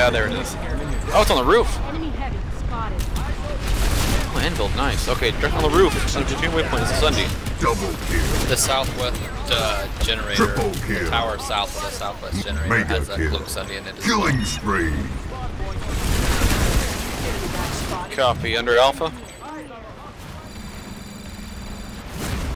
there it is. Oh, it's on the roof. Enemy heavy spotted. Oh, anvil, nice. Okay, direct on the roof. Sunday waypoint is a Sunday. Double kill. The southwest generator, Triple kill. the tower south of the southwest generator Mega has a kill. cloak Sunday in it as Killing spree. Copy, under alpha.